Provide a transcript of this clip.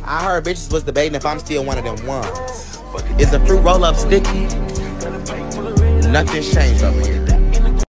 I heard bitches was debating if I'm still one of them ones. Is the fruit roll up sticky? Nothing's changed up here.